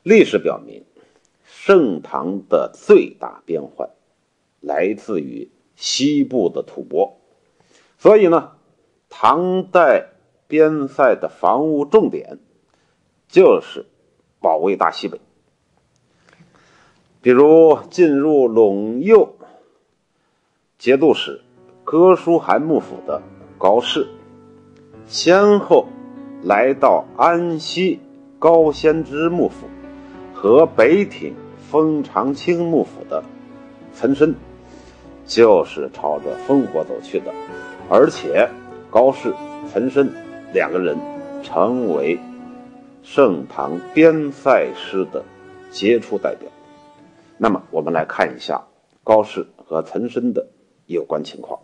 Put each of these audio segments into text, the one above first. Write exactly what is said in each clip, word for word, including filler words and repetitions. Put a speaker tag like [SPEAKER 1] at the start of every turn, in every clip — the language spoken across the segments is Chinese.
[SPEAKER 1] 历史表明，盛唐的最大边患来自于西部的吐蕃，所以呢，唐代边塞的防务重点就是保卫大西北。比如进入陇右节度使哥舒翰幕府的高适，先后来到安西高仙芝幕府和北挺封长清幕府的岑参，就是朝着烽火走去的。而且高适、岑参两个人成为盛唐边塞诗的杰出代表。那么我们来看一下高适和岑参的有关情况。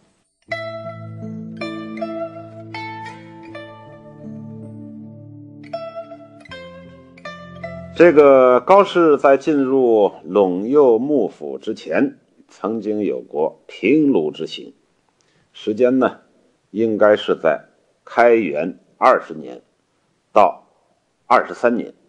[SPEAKER 1] 这个高适在进入陇右幕府之前，曾经有过平卢之行，时间呢，应该是在开元二十年到二十三年。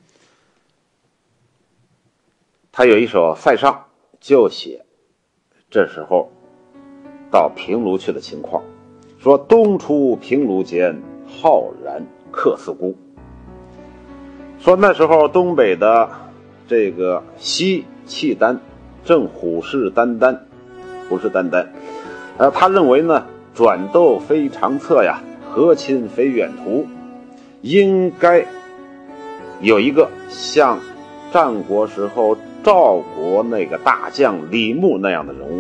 [SPEAKER 1] 他有一首《塞上》，就写这时候到平卢去的情况，说东出平卢间，浩然客四孤。说那时候东北的这个西契丹正虎视眈眈，虎视眈眈，呃，他认为呢，转斗非长策呀，和亲非远途，应该有一个像战国时候赵国那个大将李牧那样的人物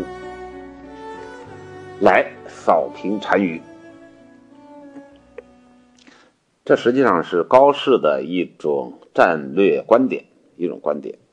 [SPEAKER 1] 来扫平单于。这实际上是高适的一种战略观点，一种观点，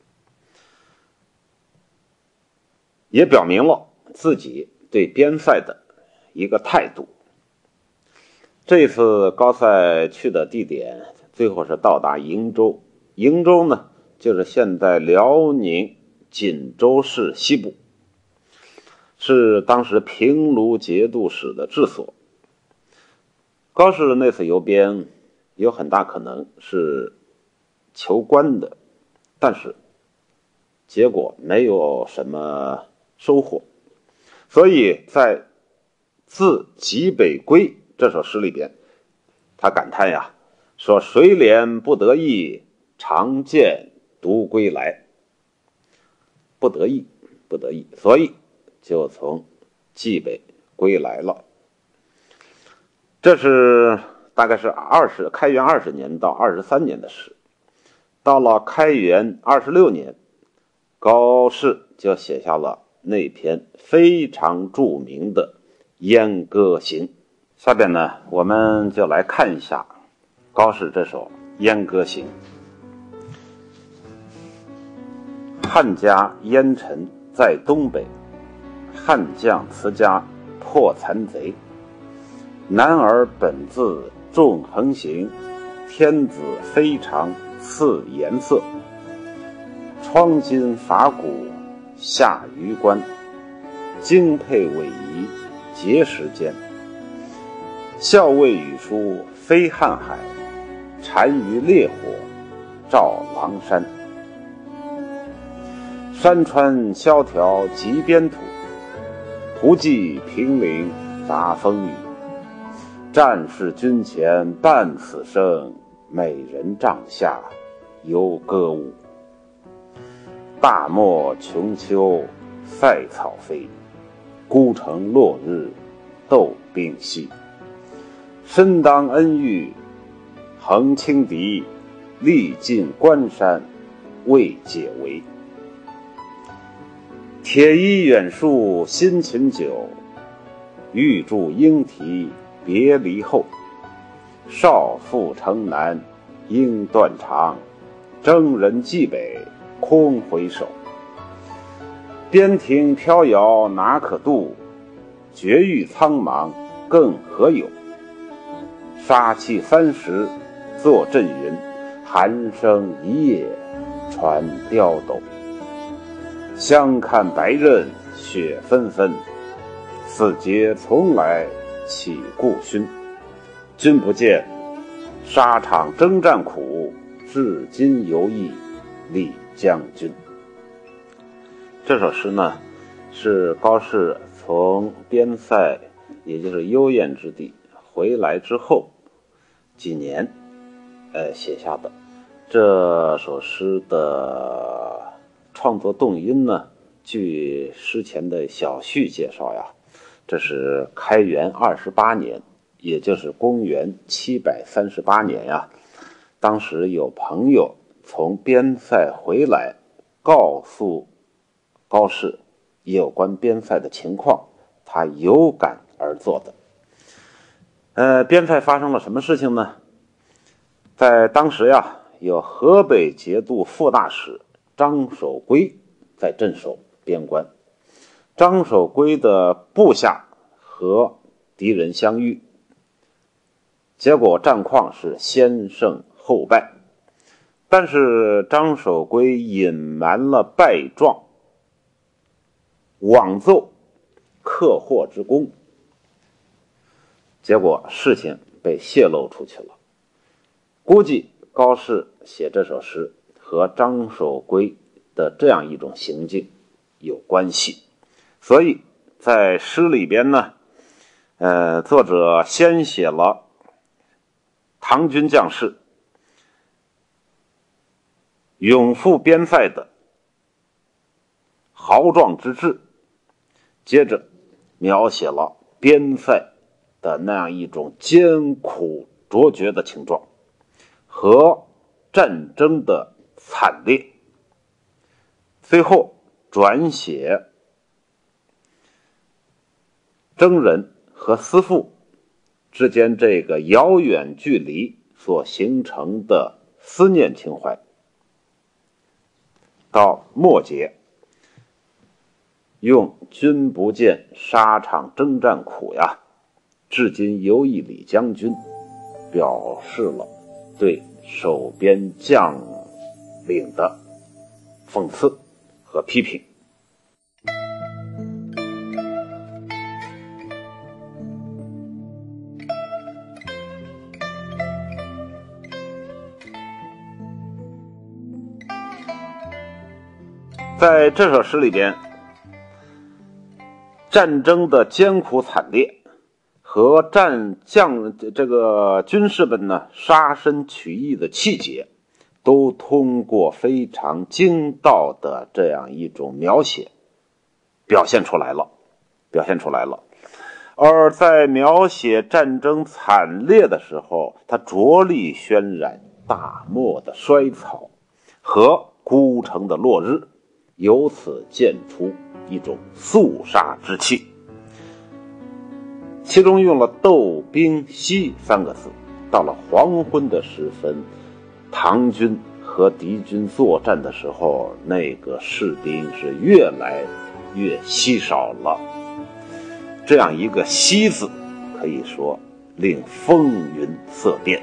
[SPEAKER 1] 也表明了自己对边塞的一个态度。这次高塞去的地点最后是到达瀛州，瀛州呢就是现在辽宁锦州市西部，是当时平卢节度使的治所。高适那次游边有很大可能是求官的，但是结果没有什么收获，所以在《自极北归》这首诗里边，他感叹呀，说水敛不得意，常见独归来。不得意，不得意，所以就从冀北归来了。这是大概是二十开元二十年到二十三年的事。到了开元二十六年，高适就写下了那篇非常著名的《燕歌行》。下边呢，我们就来看一下高适这首《燕歌行》。汉家烟尘在东北，汉将辞家破残贼。男儿本自重横行，天子非常赐颜色。窗金法鼓下榆关，精佩逶仪结时间。校尉语书飞瀚海，单于烈火照狼山。山川萧条极边土，胡骑平陵杂风雨。战士军前伴此声，美人帐下犹歌舞。大漠穷秋塞草飞，孤城落日斗兵稀。身当恩遇横轻敌，历尽关山未解围。铁衣远戍辛勤久，玉柱应啼别离后。少妇城南应断肠，征人蓟北空回首。边庭飘摇哪可度，绝域苍茫更何有。杀气三十作阵云，寒声一夜传刁斗。相看白刃雪纷纷，此节从来岂顾勋。君不见沙场征战苦， 至今犹忆李将军。这首诗呢，是高适从边塞，也就是幽燕之地回来之后几年，呃，写下的。这首诗的创作动因呢，据诗前的小序介绍呀，这是开元二十八年，也就是公元七百三十八年呀。当时有朋友从边塞回来，告诉高适有关边塞的情况，他有感而作的。呃，边塞发生了什么事情呢？在当时呀，有河北节度副大使张守珪在镇守边关。张守珪的部下和敌人相遇，结果战况是先胜后败。但是张守珪隐瞒了败状，妄奏克获之功，结果事情被泄露出去了。估计高适写这首诗和张守珪的这样一种行径有关系，所以在诗里边呢，呃，作者先写了唐军将士勇赴边塞的豪壮之志，接着描写了边塞的那样一种艰苦卓绝的情状和战争的惨烈，最后转写征人和思妇之间这个遥远距离所形成的思念情怀。到末节，用君不见沙场征战苦呀，至今犹忆李将军，表示了对守边将领的讽刺和批评。在这首诗里边，战争的艰苦惨烈和战将这个军士们呢杀身取义的气节，都通过非常精到的这样一种描写表现出来了，表现出来了。而在描写战争惨烈的时候，他着力渲染大漠的衰草和孤城的落日，由此见出一种肃杀之气。其中用了斗兵息三个字。到了黄昏的时分，唐军和敌军作战的时候，那个士兵是越来越稀少了。这样一个息字，可以说令风云色变，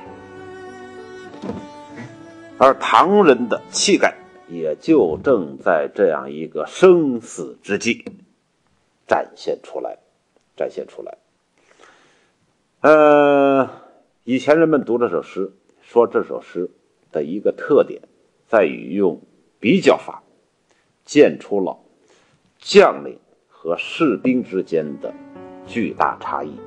[SPEAKER 1] 而唐人的气概也就正在这样一个生死之际展现出来，展现出来。呃，以前人们读这首诗，说这首诗的一个特点在于用比较法，见出了将领和士兵之间的巨大差异。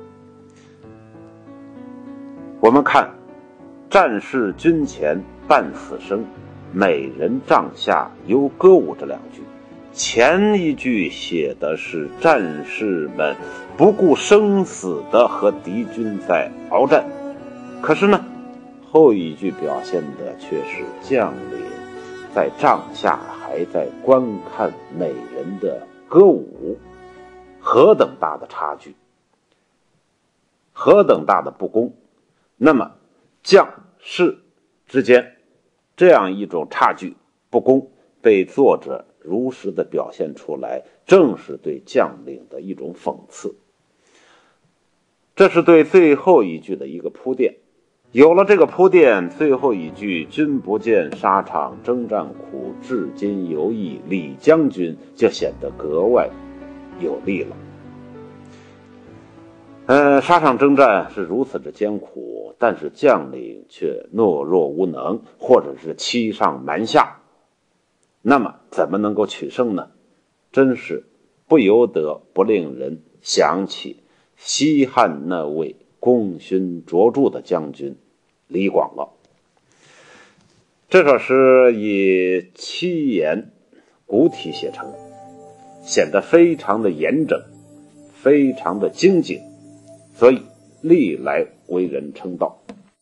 [SPEAKER 1] 我们看战士军前半死生，美人帐下犹歌舞这两句，前一句写的是战士们不顾生死的和敌军在鏖战，可是呢，后一句表现的却是将领在帐下还在观看美人的歌舞，何等大的差距，何等大的不公。那么将士之间这样一种差距不公被作者如实的表现出来，正是对将领的一种讽刺。这是对最后一句的一个铺垫。有了这个铺垫，最后一句君不见沙场征战苦，至今犹忆李将军就显得格外有力了。 呃，沙场征战是如此之艰苦，但是将领却懦弱无能，或者是欺上瞒下，那么怎么能够取胜呢？真是不由得不令人想起西汉那位功勋卓著的将军李广了。这首诗以七言古体写成，显得非常的严整，非常的精简，所以历来为人称道。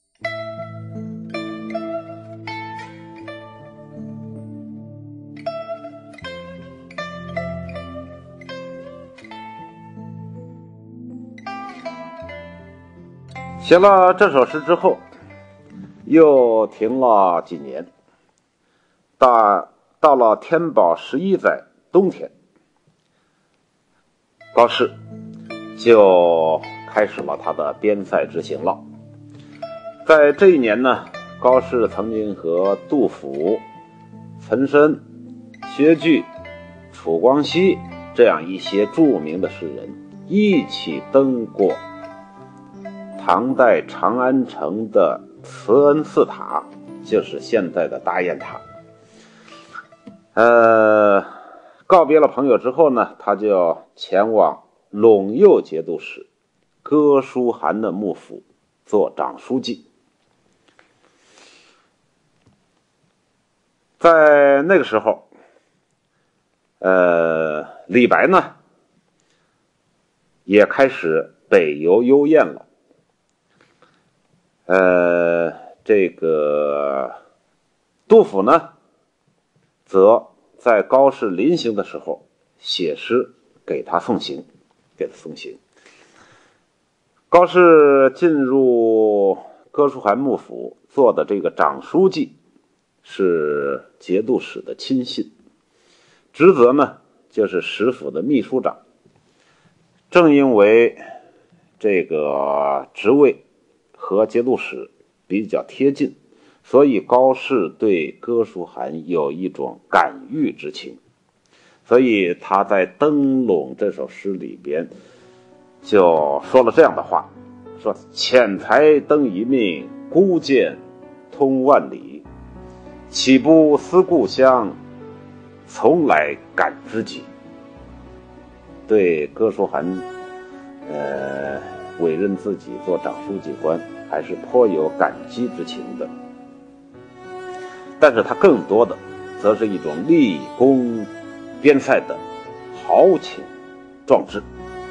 [SPEAKER 1] 写了这首诗之后，又停了几年，到到了天宝十一载冬天，高适就开始了他的边塞之行了。在这一年呢，高适曾经和杜甫、岑参、薛据、楚光熙这样一些著名的诗人一起登过唐代长安城的慈恩寺塔，就是现在的大雁塔。呃，告别了朋友之后呢，他就前往陇右节度使哥舒翰的幕府做长书记。在那个时候，呃，李白呢也开始北游幽燕了。呃，这个杜甫呢，则在高适临行的时候写诗给他送行，给他送行。高适进入哥舒翰幕府做的这个长书记，是节度使的亲信，职责呢就是使府的秘书长。正因为这个职位和节度使比较贴近，所以高适对哥舒翰有一种感遇之情，所以他在《登陇》这首诗里边就说了这样的话，说浅才登一命，孤剑通万里，岂不思故乡，从来感知己。对哥舒翰呃委任自己做长书记官还是颇有感激之情的，但是他更多的则是一种立功边塞的豪情壮志。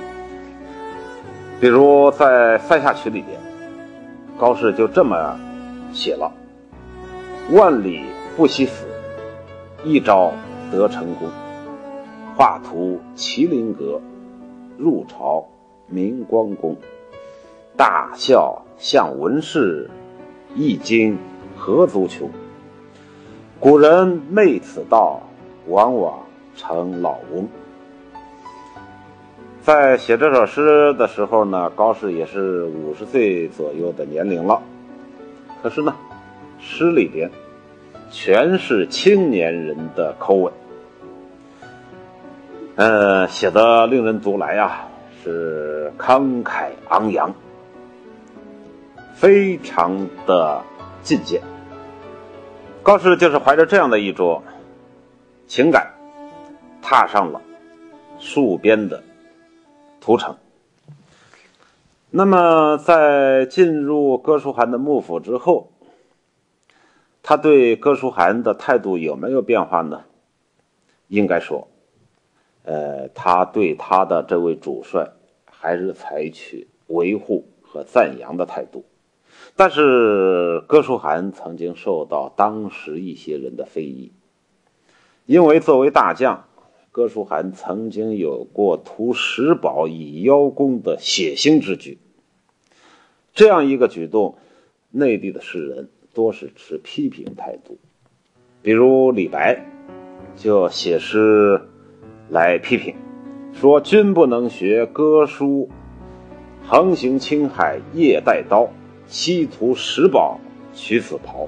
[SPEAKER 1] 比如在《塞下曲》里边，高适就这么写了：万里不惜死，一朝得成功，画图麒麟阁，入朝明光宫，大笑向文士，一经何足穷。古人昧此道，往往成老翁。在写这首诗的时候呢，高适也是五十岁左右的年龄了。可是呢，诗里边全是青年人的口吻，呃，写得令人读来啊，是慷慨昂扬，非常的进谏。高适就是怀着这样的一种情感，踏上了戍边的途程。那么在进入哥舒翰的幕府之后，他对哥舒翰的态度有没有变化呢？应该说呃，他对他的这位主帅还是采取维护和赞扬的态度。但是哥舒翰曾经受到当时一些人的非议，因为作为大将，哥舒翰曾经有过图石宝以邀功的血腥之举。这样一个举动，内地的士人多是持批评态度。比如李白就写诗来批评，说君不能学哥舒，横行青海夜带刀，西图石宝取此袍。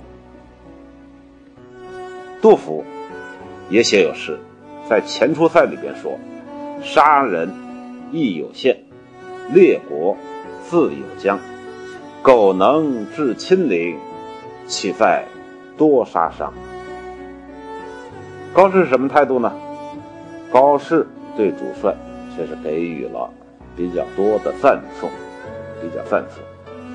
[SPEAKER 1] 杜甫也写有诗，在《前出塞》里边说，杀人亦有限，列国自有将。苟能至亲临，岂在多杀伤。高适什么态度呢？高适对主帅却是给予了比较多的赞颂，比较赞颂。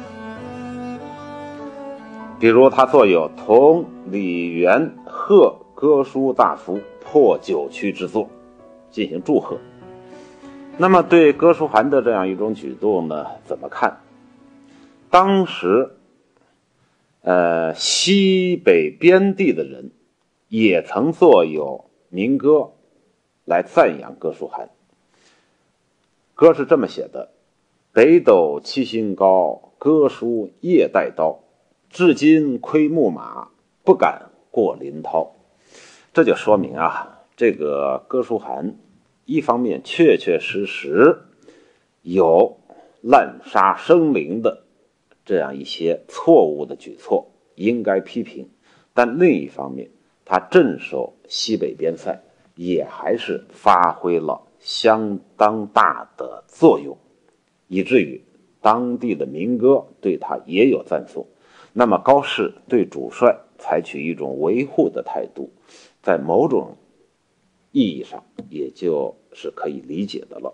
[SPEAKER 1] 比如他作有同李元贺歌书大夫破九曲之作，进行祝贺。那么对哥舒翰的这样一种举动呢，怎么看？当时呃，西北边地的人也曾作有民歌来赞扬哥舒翰。歌是这么写的：北斗七星高，哥舒夜带刀，至今窥牧马，不敢过临涛。这就说明啊，这个哥舒翰一方面确确实实有滥杀生灵的这样一些错误的举措，应该批评，但另一方面他镇守西北边塞也还是发挥了相当大的作用，以至于当地的民歌对他也有赞颂。那么高适对主帅采取一种维护的态度，在某种意义上也就是可以理解的了。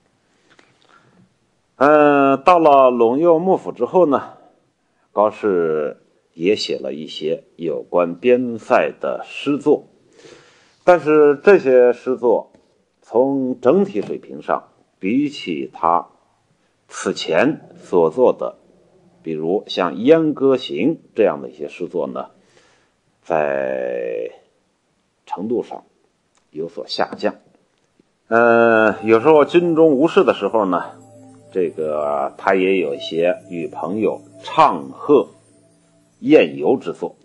[SPEAKER 1] 呃，到了陇右幕府之后呢，高适也写了一些有关边塞的诗作，但是这些诗作从整体水平上，比起他此前所做的，比如像《燕歌行》这样的一些诗作呢，在程度上有所下降。呃，有时候军中无事的时候呢，这个他也有一些与朋友唱和宴游之作。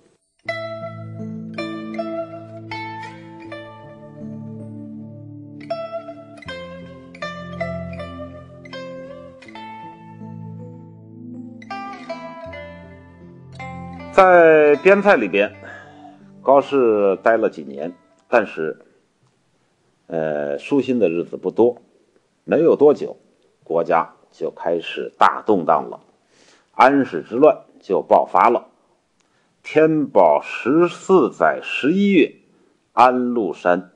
[SPEAKER 1] 在边塞里边，高适待了几年，但是呃，舒心的日子不多，没有多久，国家就开始大动荡了，安史之乱就爆发了。天宝十四载十一月，安禄山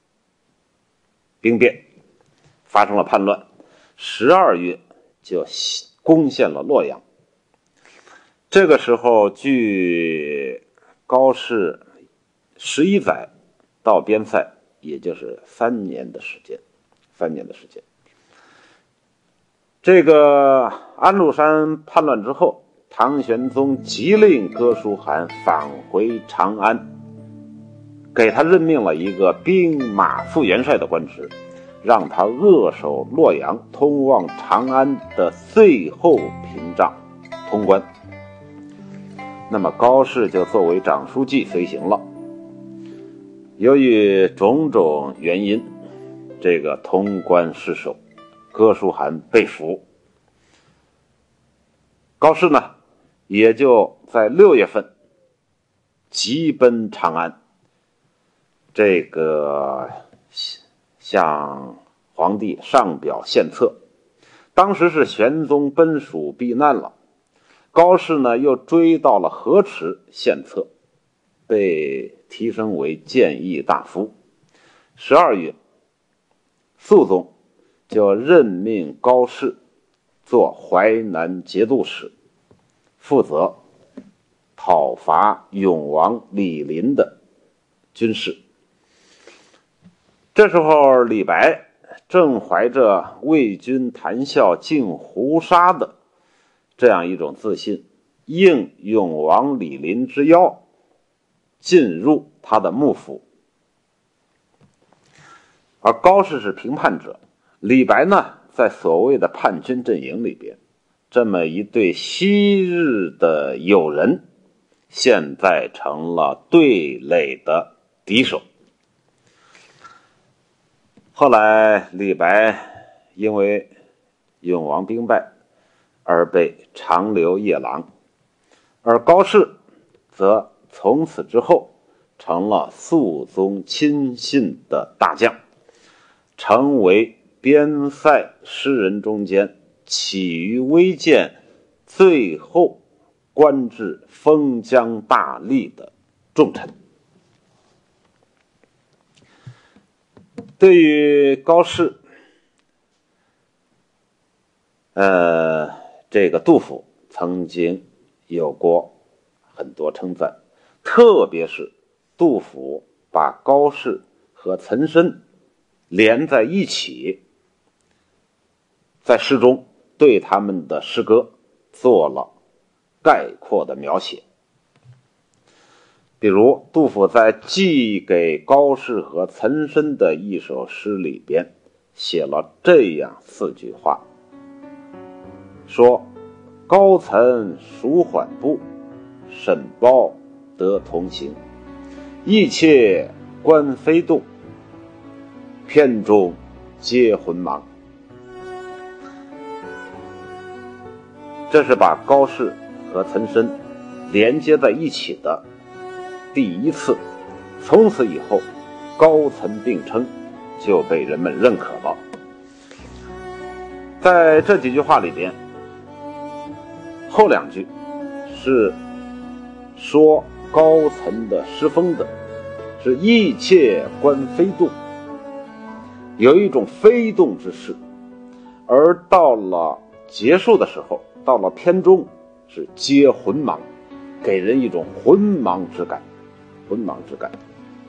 [SPEAKER 1] 兵变，发生了叛乱。十二月就攻陷了洛阳。这个时候，距高适十一载到边塞，也就是三年的时间，三年的时间。这个安禄山叛乱之后，唐玄宗急令哥舒翰返回长安，给他任命了一个兵马副元帅的官职，让他扼守洛阳通往长安的最后屏障通关。那么高适就作为长书记随行了。由于种种原因，这个通关失守，哥舒翰被俘。高适呢，也就在六月份急奔长安，这个向皇帝上表献策。当时是玄宗奔蜀避难了，高适呢又追到了河池献策，被提升为谏议大夫。十二月，肃宗就任命高适做淮南节度使，负责讨伐永王李璘的军事。这时候李白正怀着为君谈笑尽胡沙的这样一种自信，应永王李璘之邀，进入他的幕府。而高适是平叛者，李白呢在所谓的叛军阵营里边，这么一对昔日的友人，现在成了对垒的敌手。后来李白因为永王兵败而被长流夜郎，而高适则从此之后成了肃宗亲信的大将，成为边塞诗人中间起于微贱，最后官至封疆大吏的重臣。对于高适，呃，这个杜甫曾经有过很多称赞，特别是杜甫把高适和岑参连在一起，在诗中对他们的诗歌做了概括的描写。比如杜甫在寄给高适和岑参的一首诗里边写了这样四句话，说高岑蜀缓步，沈包得同行，意切观飞动，片中皆魂茫。这是把高适和岑参连接在一起的第一次，从此以后高岑并称就被人们认可了。在这几句话里边，后两句是说高岑的诗风的，是意切观飞动，有一种飞动之势，而到了结束的时候，到了篇中是皆魂茫，给人一种魂茫之感，魂茫之感。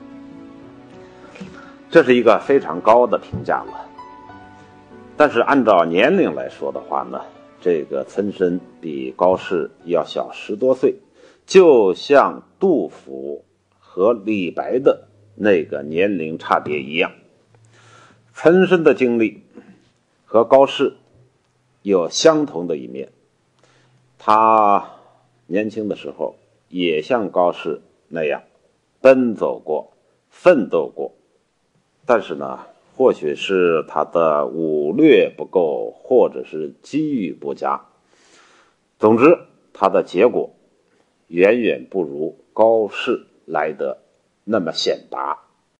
[SPEAKER 1] 这是一个非常高的评价了。但是按照年龄来说的话呢，这个岑参比高适要小十多岁，就像杜甫和李白的那个年龄差别一样。岑参的经历和高适有相同的一面，他年轻的时候也像高适那样奔走过，奋斗过，但是呢，或许是他的武略不够，或者是机遇不佳，总之他的结果远远不如高适来得那么显达。